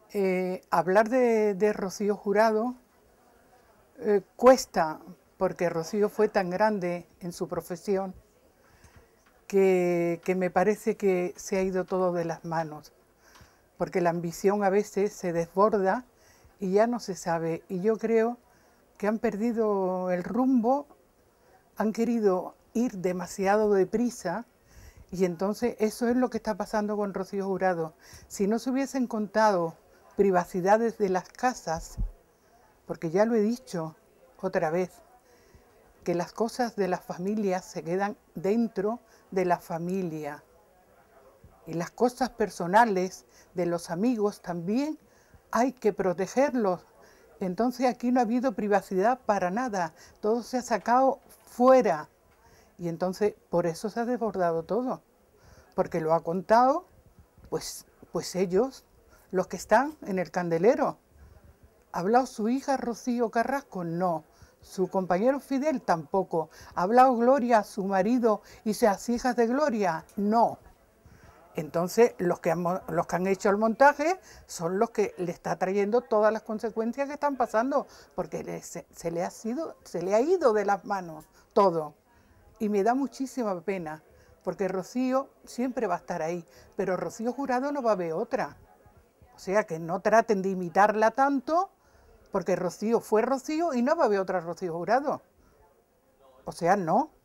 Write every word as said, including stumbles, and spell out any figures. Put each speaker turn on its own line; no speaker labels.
Eh, hablar de, de Rocío Jurado eh, cuesta, porque Rocío fue tan grande en su profesión que, que me parece que se ha ido todo de las manos, porque la ambición a veces se desborda y ya no se sabe. Y yo creo que han perdido el rumbo, han querido ir demasiado deprisa. Y entonces eso es lo que está pasando con Rocío Jurado. Si no se hubiesen contado privacidades de las casas, porque ya lo he dicho otra vez, que las cosas de las familias se quedan dentro de la familia. Y las cosas personales de los amigos también hay que protegerlos. Entonces aquí no ha habido privacidad para nada, todo se ha sacado fuera. Y entonces por eso se ha desbordado todo, porque lo ha contado pues, pues ellos, los que están en el candelero. ¿Ha hablado su hija Rocío Carrasco? No. Su compañero Fidel tampoco. ¿Ha hablado Gloria, su marido y sus hijas de Gloria? No. Entonces los que, han, los que han hecho el montaje son los que le está trayendo todas las consecuencias que están pasando, porque le, se, se, le ha sido, se le ha ido de las manos todo. Y me da muchísima pena, porque Rocío siempre va a estar ahí, pero Rocío Jurado no va a haber otra. O sea, que no traten de imitarla tanto, porque Rocío fue Rocío y no va a haber otra Rocío Jurado. O sea, no.